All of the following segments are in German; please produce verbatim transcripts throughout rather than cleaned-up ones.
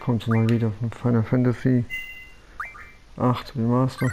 kommt sie mal wieder von Final Fantasy acht Remaster.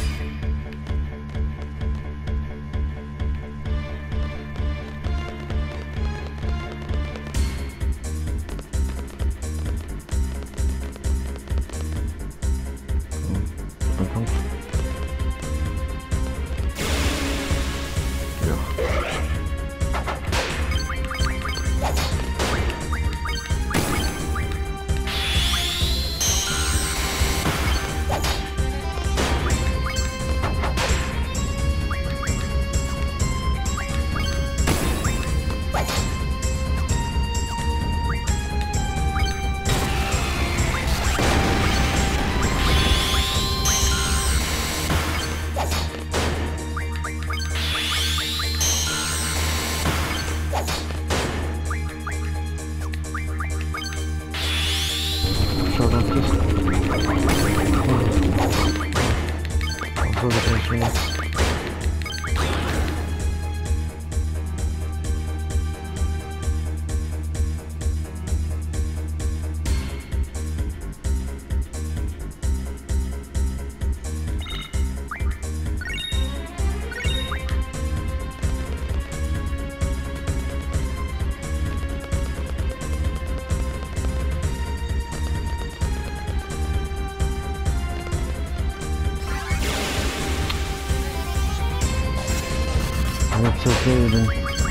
That's okay then.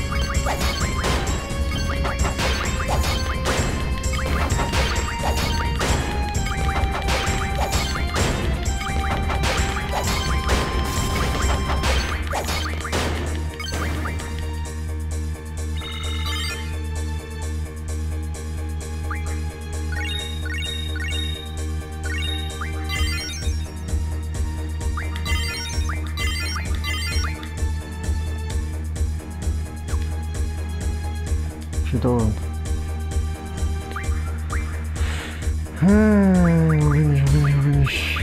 Dauernd. Hm, wo bin ich, wo bin ich, wo bin ich?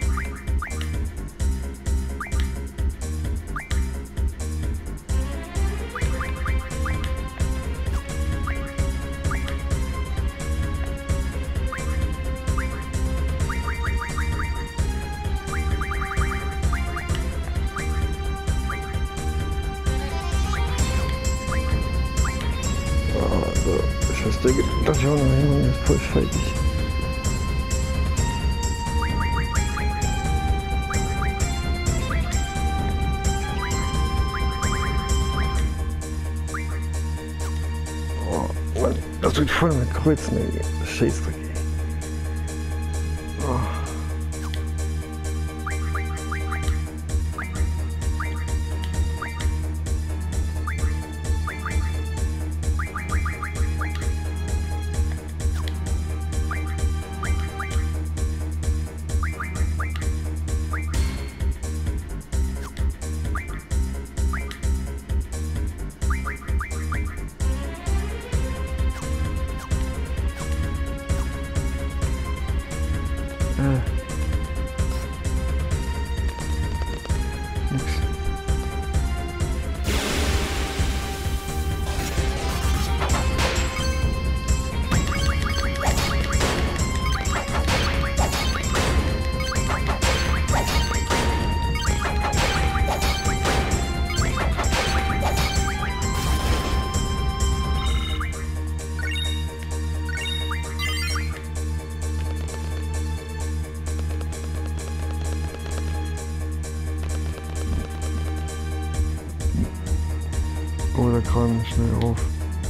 Der geht das ja auch noch hin und ist voll fertig. Oh Mann, das wird voll mit Kreuzen, ey. Scheißdreck, ey. Oh. Oh, der Kran schnell auf.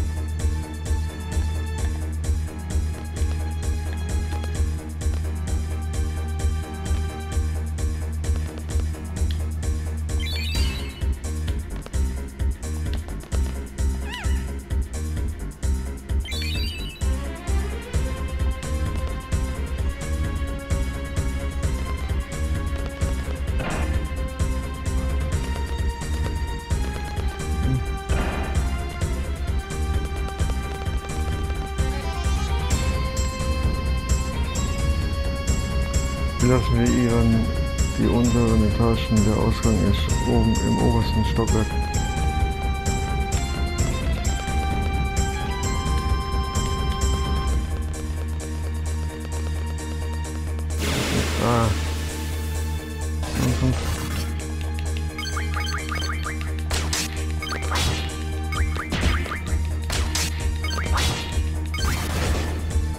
Lassen wir ihren die unteren Etagen. Der Ausgang ist oben im obersten Stockwerk.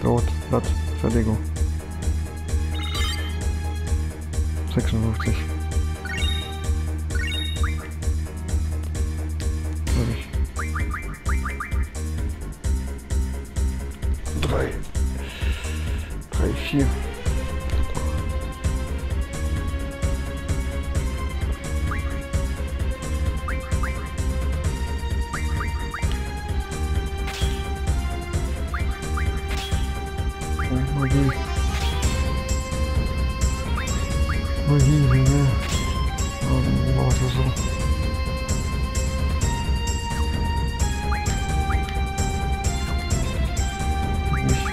Rot, Blatt, Fertigung. sechsundfünfzig. Fertig. Drei. Drei, vier. Magie. Magie, ja. Ähm, war das so. Nicht.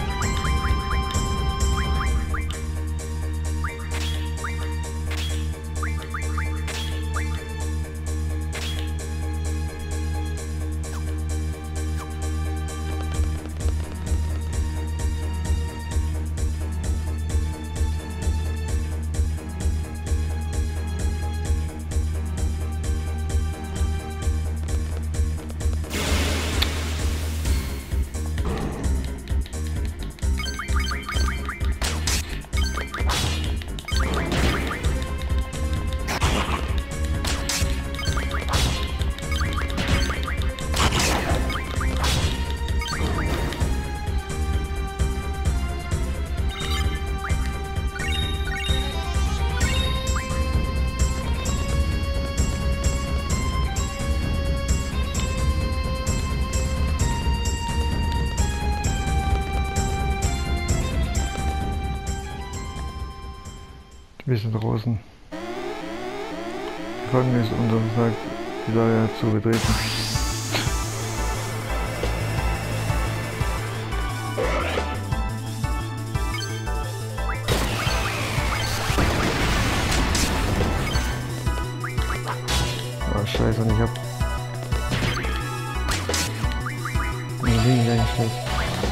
Wir sind draußen. Gefangene ist untersagt, die Lager zu betreten. Ah, scheiße, und ich hab... Ich bin gar nicht schlecht.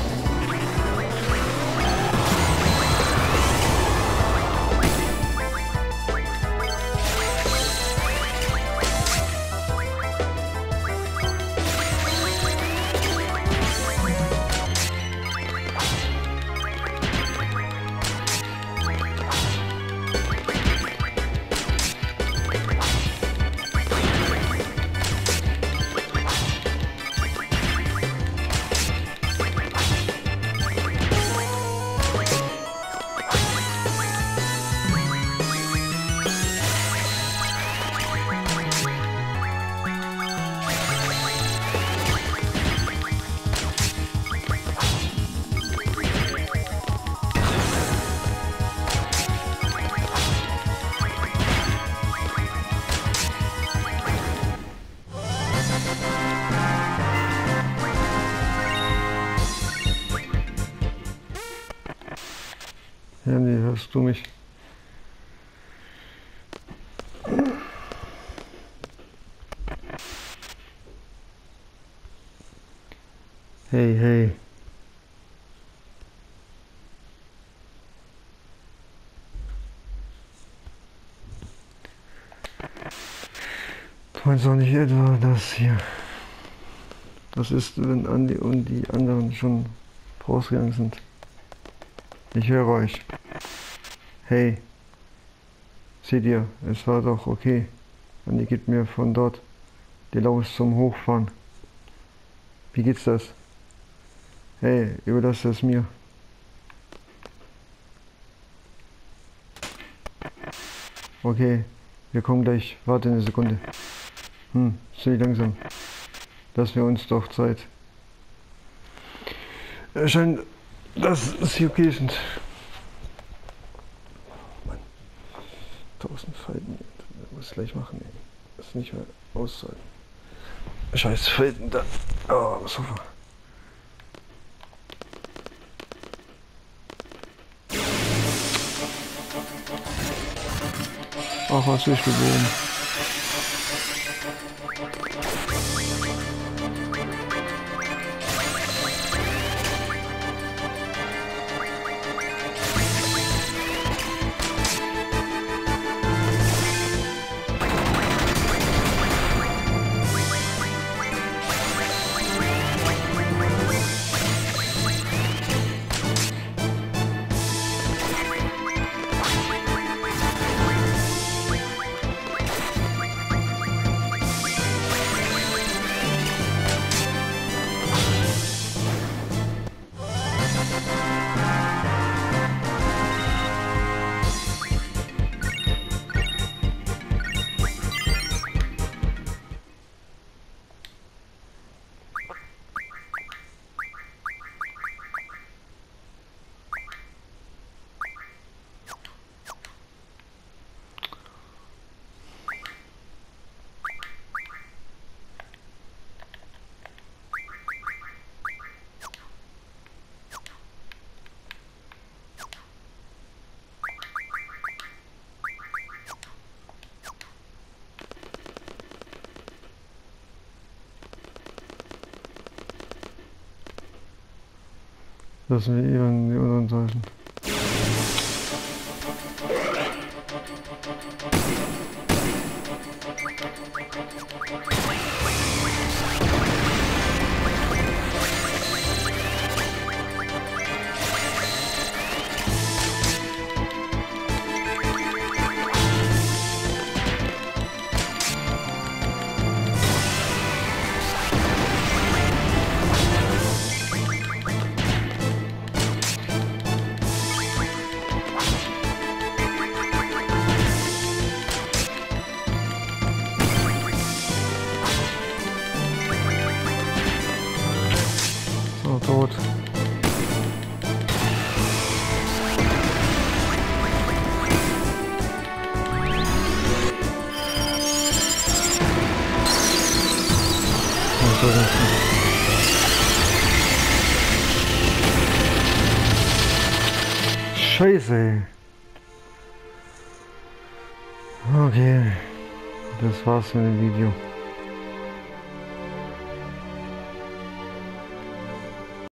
Handy, hörst du mich? Hey, hey. Du meinst doch nicht etwa das hier? Das ist, wenn Andi und die anderen schon rausgegangen sind. Ich höre euch. Hey, seht ihr, es war doch okay. Andi gibt mir von dort die Laus zum Hochfahren. Wie geht's das? Hey, überlass es mir. Okay, wir kommen gleich. Warte eine Sekunde. Hm, ziemlich langsam. Lassen wir uns doch Zeit. Es scheint, dass sie okay sind. Oh Mann. Tausend Falten. Ich muss gleich machen, ey. Das ist nicht mehr auszuhalten. Scheiß Falten da. Oh, super. Ach, was ist geworden? Lassen wir ihn die anderen täuschen. Tot. Scheiße. Okay, das war's mit dem Video.